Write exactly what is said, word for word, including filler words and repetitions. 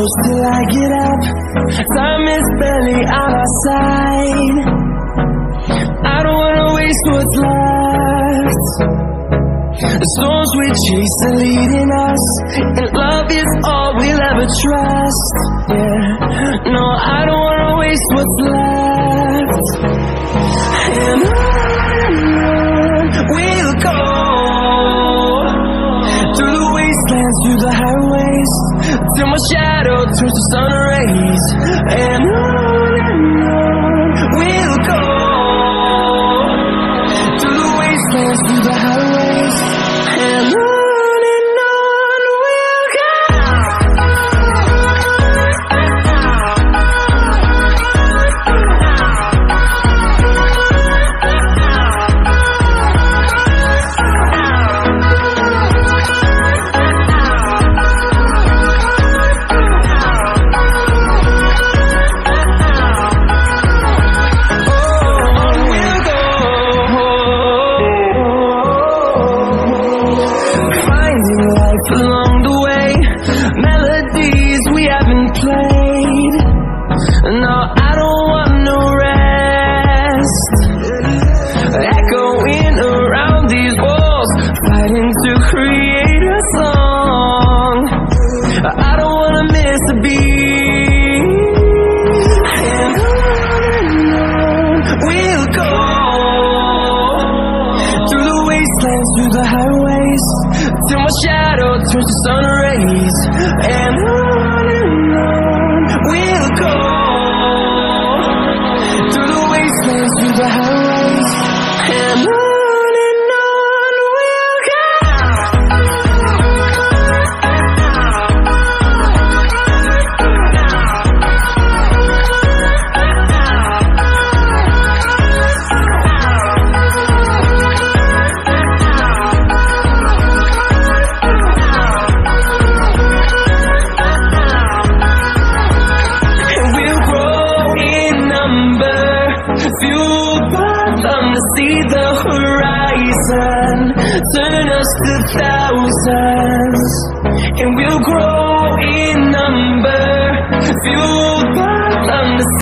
close till I get up. Time is barely on our side. I don't wanna waste what's left. The storms we chase are leading us, and love is all we'll ever trust. Yeah, no, I don't wanna waste what's left. And on we'll go, through the wastelands, through the highways, till my shadow turns to sun rays. And on and on we'll go, through the wastelands, through the highways, and on. Along the way, melodies we haven't played. No, I don't want no rest. Echoing around these walls, fighting to create a song. I don't wanna miss a beat. And on and on we'll go, through the wastelands, through the highways, till my shadow turns to sun rays. And on and on we'll go, through the wastelands, through the highways, and on. Fueled by them to see the horizon, turn us to thousands, and we'll grow in number. Fueled by